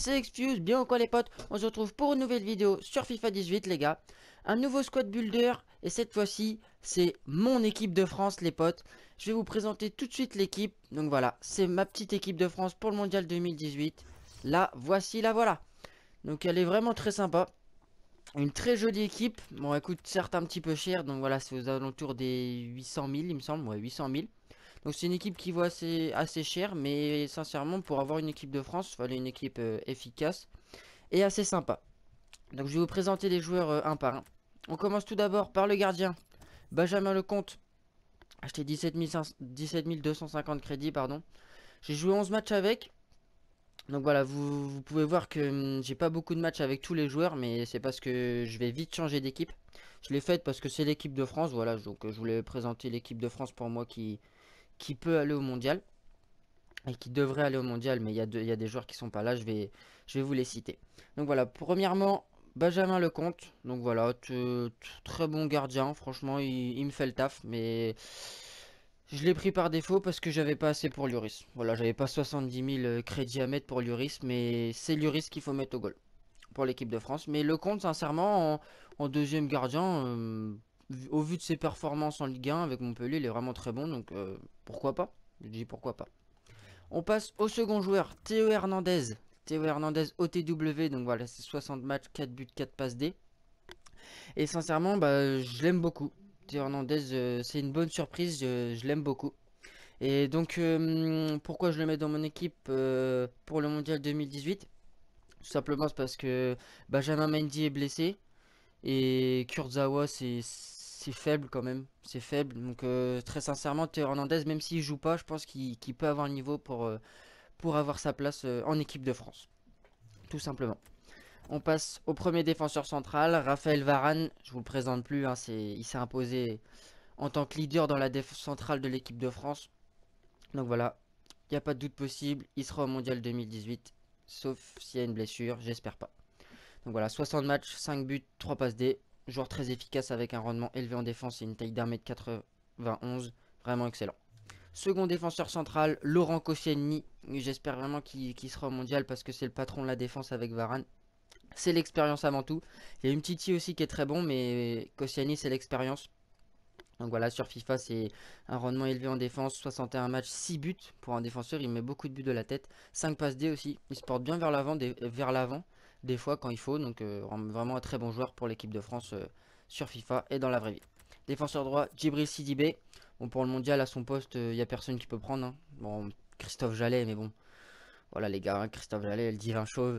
c'est Excuse, bien ou quoi les potes? On se retrouve pour une nouvelle vidéo sur FIFA 18 les gars. Un nouveau squad builder et cette fois-ci c'est mon équipe de France les potes. Je vais vous présenter tout de suite l'équipe. Donc voilà, c'est ma petite équipe de France pour le mondial 2018. Là, voici la voilà. Donc elle est vraiment très sympa. Une très jolie équipe. Bon, elle coûte certes un petit peu cher. Donc voilà, c'est aux alentours des 800 000 il me semble. Ouais, 800 000. Donc c'est une équipe qui vaut assez cher, mais sincèrement pour avoir une équipe de France, il fallait une équipe efficace et assez sympa. Donc je vais vous présenter les joueurs un par un. On commence tout d'abord par le gardien, Benjamin Lecomte, acheté 17 250 crédits, pardon. J'ai joué 11 matchs avec. Donc voilà, vous pouvez voir que j'ai pas beaucoup de matchs avec tous les joueurs, mais c'est parce que je vais vite changer d'équipe. Je l'ai faite parce que c'est l'équipe de France, voilà, donc je voulais présenter l'équipe de France pour moi qui peut aller au mondial. Et qui devrait aller au mondial, mais il y a des joueurs qui sont pas là, je vais vous les citer. Donc voilà, premièrement, Benjamin Lecomte. Donc voilà, très bon gardien, franchement, il me fait le taf, mais je l'ai pris par défaut parce que j'avais pas assez pour Lloris. Voilà, j'avais pas 70 000 crédits à mettre pour Lloris, mais c'est Lloris qu'il faut mettre au goal pour l'équipe de France. Mais Lecomte, sincèrement, en deuxième gardien, au vu de ses performances en Ligue 1 avec Montpellier, il est vraiment très bon, donc pourquoi pas? Je dis pourquoi pas. On passe au second joueur, Théo Hernandez. Théo Hernandez OTW, donc voilà, c'est 60 matchs, 4 buts, 4 passes D. Et sincèrement, bah, je l'aime beaucoup. Théo Hernandez, c'est une bonne surprise, je l'aime beaucoup. Et donc, pourquoi je le mets dans mon équipe pour le mondial 2018? Tout simplement, c'est parce que Benjamin Mendy est blessé. Et Kurzawa, c'est faible quand même. C'est faible. Donc, très sincèrement, Théo Hernandez, même s'il joue pas, je pense qu'il peut avoir le niveau pour avoir sa place en équipe de France. Tout simplement. On passe au premier défenseur central, Raphaël Varane. Je vous le présente plus, hein, il s'est imposé en tant que leader dans la défense centrale de l'équipe de France. Donc voilà, il n'y a pas de doute possible, il sera au mondial 2018. Sauf s'il y a une blessure, j'espère pas. Donc voilà, 60 matchs, 5 buts, 3 passes D. Joueur très efficace avec un rendement élevé en défense et une taille d'1 m 91. Vraiment excellent. Second défenseur central, Laurent Koscielny. J'espère vraiment qu'il sera au mondial parce que c'est le patron de la défense avec Varane. C'est l'expérience avant tout. Il y a une petite aussi qui est très bon, mais Koscielny, c'est l'expérience. Donc voilà, sur FIFA, c'est un rendement élevé en défense, 61 matchs, 6 buts pour un défenseur. Il met beaucoup de buts de la tête. 5 passes D aussi. Il se porte bien vers l'avant, des fois quand il faut. Donc vraiment un très bon joueur pour l'équipe de France sur FIFA et dans la vraie vie. Défenseur droit, Djibril Sidibé. Bon, pour le mondial, à son poste, il n'y a personne qui peut prendre, hein. Bon, Christophe Jallet, mais bon, voilà les gars, hein, Christophe Jallet, le divin chauve.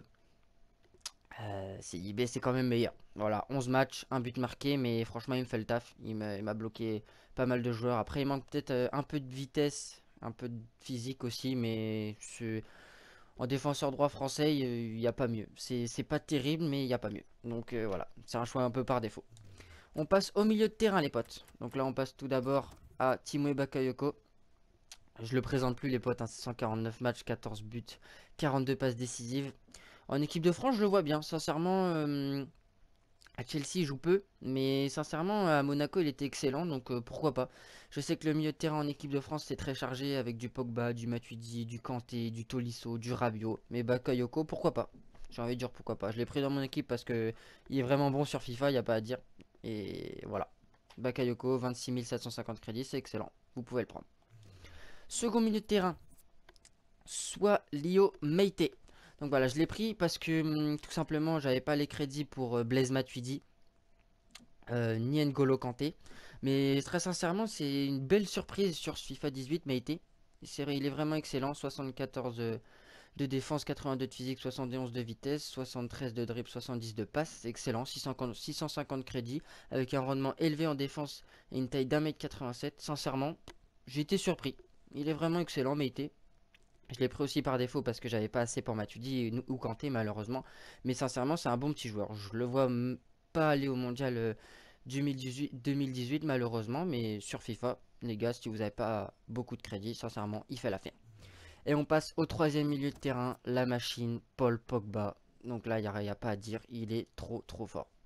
CIB, c'est quand même meilleur. Voilà, 11 matchs, un but marqué, mais franchement, il me fait le taf. Il m'a bloqué pas mal de joueurs. Après, il manque peut-être un peu de vitesse, un peu de physique aussi, mais en défenseur droit français, il n'y a pas mieux. C'est pas terrible, mais il n'y a pas mieux. Donc voilà, c'est un choix un peu par défaut. On passe au milieu de terrain, les potes. Donc là, on passe tout d'abord à Timo Bakayoko. Je le présente plus, les potes, hein, 149 matchs, 14 buts, 42 passes décisives. En équipe de France, je le vois bien. Sincèrement, à Chelsea, il joue peu. Mais sincèrement, à Monaco, il était excellent. Donc pourquoi pas. Je sais que le milieu de terrain en équipe de France, c'est très chargé avec du Pogba, du Matuidi, du Kanté, du Tolisso, du Rabiot. Mais Bakayoko, pourquoi pas. J'ai envie de dire pourquoi pas. Je l'ai pris dans mon équipe parce que il est vraiment bon sur FIFA, il n'y a pas à dire. Et voilà. Bakayoko, 26 750 crédits, c'est excellent. Vous pouvez le prendre. Second milieu de terrain, soit Lio Meite. Donc voilà, je l'ai pris parce que tout simplement, j'avais pas les crédits pour Blaise Matuidi ni N'Golo Kanté. Mais très sincèrement, c'est une belle surprise sur ce FIFA 18, Meite. Il est vraiment excellent, 74 de défense, 82 de physique, 71 de vitesse, 73 de dribble, 70 de passe. C'est excellent, 650 crédits, avec un rendement élevé en défense et une taille d'1 m 87. Sincèrement, j'ai été surpris. Il est vraiment excellent, Meite. Je l'ai pris aussi par défaut parce que j'avais pas assez pour Matuidi ou Kanté malheureusement. Mais sincèrement, c'est un bon petit joueur. Je le vois pas aller au mondial 2018 malheureusement. Mais sur FIFA, les gars, si vous n'avez pas beaucoup de crédit, sincèrement, il fait l'affaire. Et on passe au troisième milieu de terrain, la machine, Paul Pogba. Donc là, il n'y a pas à dire. Il est trop fort.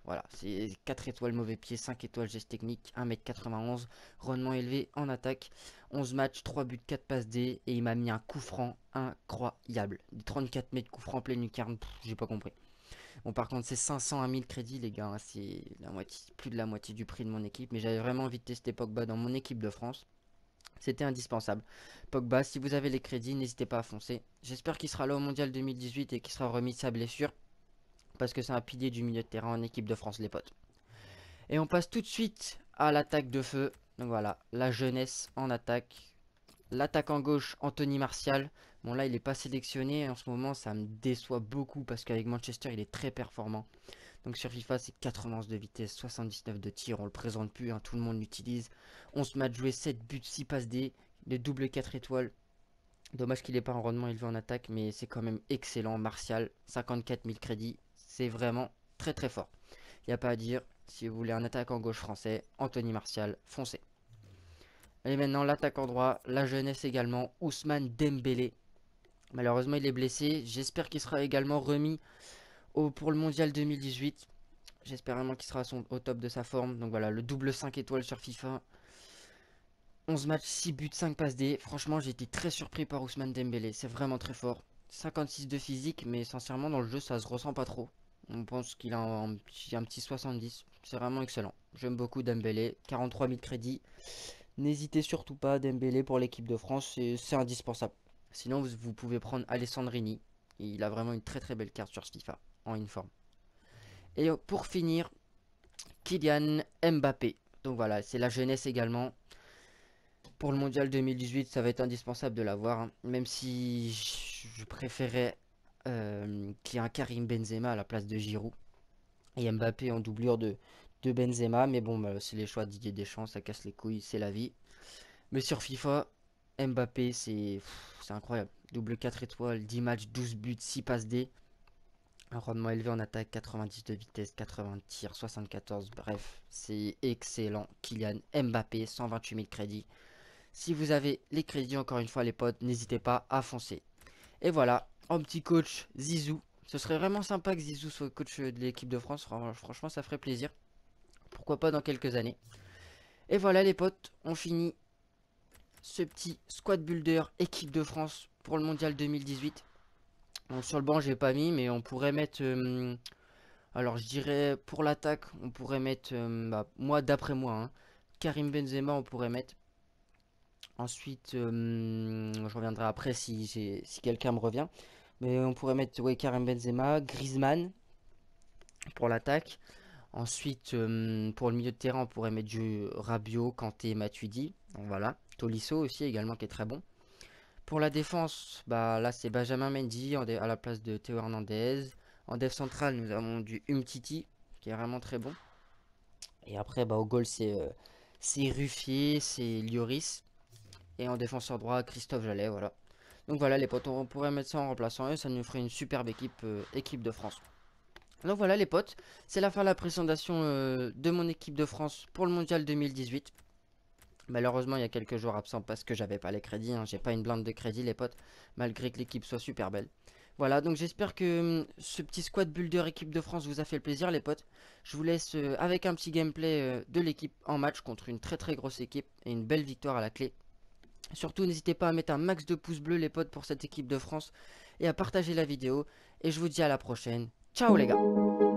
Voilà, c'est 4 étoiles mauvais pied, 5 étoiles geste technique, 1m91, rendement élevé en attaque, 11 matchs, 3 buts, 4 passes D, et il m'a mis un coup franc incroyable. Des 34 mètres coup franc pleine lucarne, j'ai pas compris. Bon, par contre, c'est 500 à 1000 crédits, les gars, hein, c'est la moitié, plus de la moitié du prix de mon équipe, mais j'avais vraiment envie de tester Pogba dans mon équipe de France. C'était indispensable. Pogba, si vous avez les crédits, n'hésitez pas à foncer. J'espère qu'il sera là au Mondial 2018 et qu'il sera remis de sa blessure, parce que c'est un pilier du milieu de terrain en équipe de France, les potes. Et on passe tout de suite à l'attaque de feu. Donc voilà, la jeunesse en attaque. L'attaque en gauche, Anthony Martial. Bon là, il n'est pas sélectionné. En ce moment, ça me déçoit beaucoup parce qu'avec Manchester, il est très performant. Donc sur FIFA, c'est 91 de vitesse, 79 de tir. On le présente plus, hein, tout le monde l'utilise. 11 matchs joués, 7 buts, 6 passes D. Le double 4 étoiles. Dommage qu'il n'ait pas un rendement élevé en attaque, mais c'est quand même excellent. Martial, 54 000 crédits. C'est vraiment très très fort. Il n'y a pas à dire. Si vous voulez un attaquant gauche français, Anthony Martial, foncez. Et maintenant l'attaquant droit, la jeunesse également, Ousmane Dembélé. Malheureusement il est blessé, j'espère qu'il sera également remis pour le mondial 2018. J'espère vraiment qu'il sera au top de sa forme. Donc voilà, le double 5 étoiles sur FIFA. 11 matchs, 6 buts, 5 passes D. Franchement j'ai été très surpris par Ousmane Dembélé, c'est vraiment très fort. 56 de physique, mais sincèrement dans le jeu ça se ressent pas trop. On pense qu'il a un petit 70. C'est vraiment excellent. J'aime beaucoup Dembélé. 43 000 crédits. N'hésitez surtout pas, Dembélé pour l'équipe de France. C'est indispensable. Sinon, vous pouvez prendre Alessandrini. Il a vraiment une très très belle carte sur FIFA. En informe. Et pour finir, Kylian Mbappé. Donc voilà, c'est la jeunesse également. Pour le mondial 2018, ça va être indispensable de l'avoir, hein. Même si je préférais qu'il y ait un Karim Benzema à la place de Giroud. Et Mbappé en doublure de Benzema. Mais bon, bah, c'est les choix de Didier Deschamps, ça casse les couilles, c'est la vie. Mais sur FIFA, Mbappé, c'est incroyable. Double 4 étoiles, 10 matchs, 12 buts, 6 passes D. Un rendement élevé en attaque, 90 de vitesse, 80 de tir, 74. Bref, c'est excellent. Kylian Mbappé, 128 000 crédits. Si vous avez les crédits, encore une fois, les potes, n'hésitez pas à foncer. Et voilà, en petit coach, Zizou. Ce serait vraiment sympa que Zizou soit coach de l'équipe de France. Franchement, ça ferait plaisir. Pourquoi pas dans quelques années. Et voilà, les potes, on finit ce petit squad builder équipe de France pour le mondial 2018. Donc, sur le banc, j'ai pas mis, mais on pourrait mettre. Alors, je dirais pour l'attaque, on pourrait mettre. Moi, d'après moi, hein, Karim Benzema, on pourrait mettre. Ensuite, je reviendrai après si quelqu'un me revient. Mais on pourrait mettre Karim Benzema, Griezmann pour l'attaque. Ensuite, pour le milieu de terrain, on pourrait mettre du Rabiot, Kanté, Matuidi. Donc voilà. Tolisso aussi également qui est très bon. Pour la défense, bah là c'est Benjamin Mendy à la place de Théo Hernandez. En def central, nous avons du Umtiti qui est vraiment très bon. Et après, bah, au goal, c'est Ruffier, c'est Lloris. Et en défenseur droit, Christophe Jallet, voilà. Donc voilà les potes, on pourrait mettre ça en remplaçant et ça nous ferait une superbe équipe de France. Donc voilà les potes, c'est la fin de la présentation de mon équipe de France pour le mondial 2018. Malheureusement, il y a quelques jours absents parce que j'avais pas les crédits, hein. J'ai pas une blinde de crédit, les potes, malgré que l'équipe soit super belle. Voilà, donc j'espère que ce petit squad builder équipe de France vous a fait le plaisir, les potes. Je vous laisse avec un petit gameplay de l'équipe en match contre une très très grosse équipe et une belle victoire à la clé. Surtout, n'hésitez pas à mettre un max de pouces bleus, les potes, pour cette équipe de France et à partager la vidéo. Et je vous dis à la prochaine. Ciao, les gars!